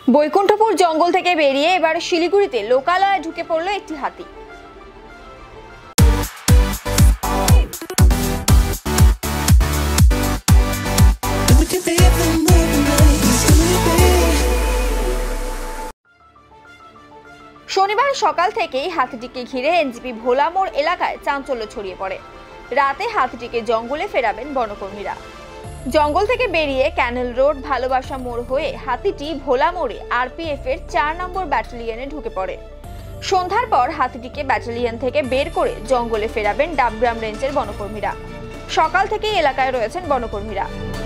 বৈকুণ্ঠপুর জঙ্গল থেকে বেরিয়ে এবার শিলিগুড়িতে লোকালয়ে ঢুকে পড়ল একটি হাতি। শনিবার সকাল থেকেই হাতিটিকে ঘিরে এনজিপি ভোলামোড় এলাকায় চাঞ্চল্য ছড়িয়ে পড়ে। রাতে হাতিটিকে জঙ্গলে ফেরাবেন বনকর্মীরা। জঙ্গল থেকে বেরিয়ে ক্যানেল রোড ভালোবাসা মোড় হয়ে হাতিটি ভোলা মোড়ে আরপিএফ এর 4 নম্বর ব্যাটালিয়নে ঢুকে পড়ে। সন্ধ্যার পর হাতিটিকে ব্যাটালিয়ন থেকে বের করে জঙ্গলে ফেরাবেন ডাবগ্রাম রেঞ্জের বনকর্মীরা। সকাল থেকেই এলাকায় রয়েছেন বনকর্মীরা।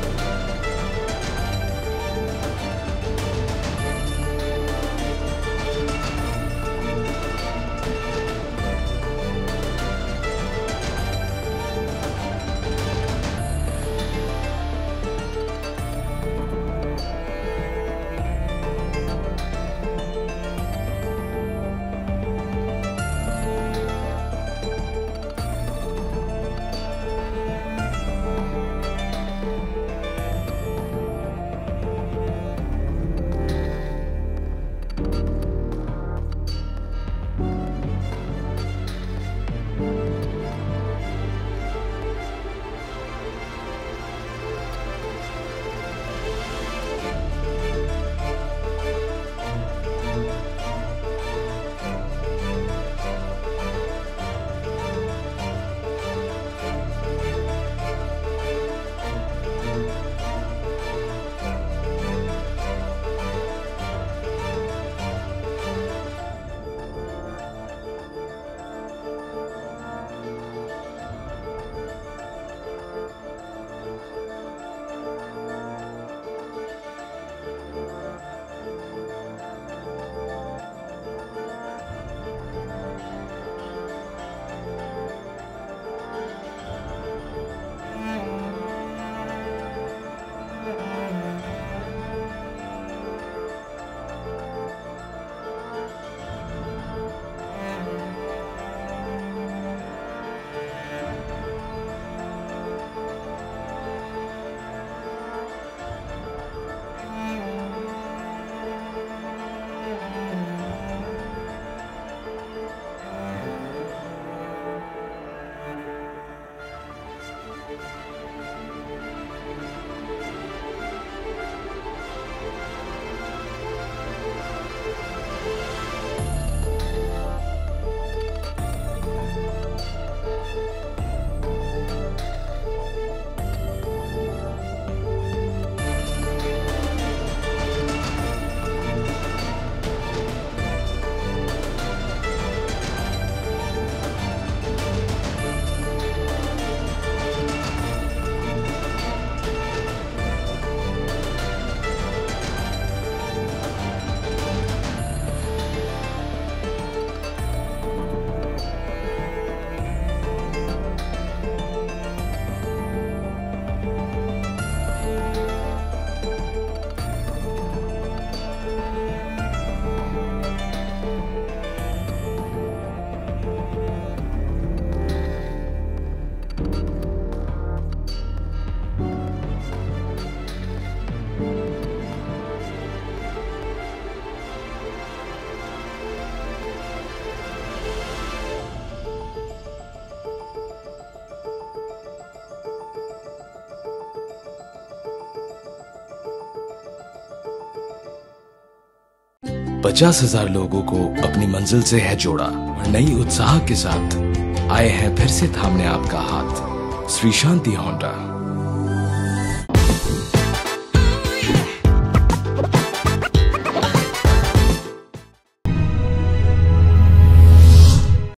पचास 50,000 लोगों को अपनी मंजिल से है जोड़ा और नई उत्साह के साथ आए हैं फिर से थामने आपका हाथ। श्री शांति होंडा।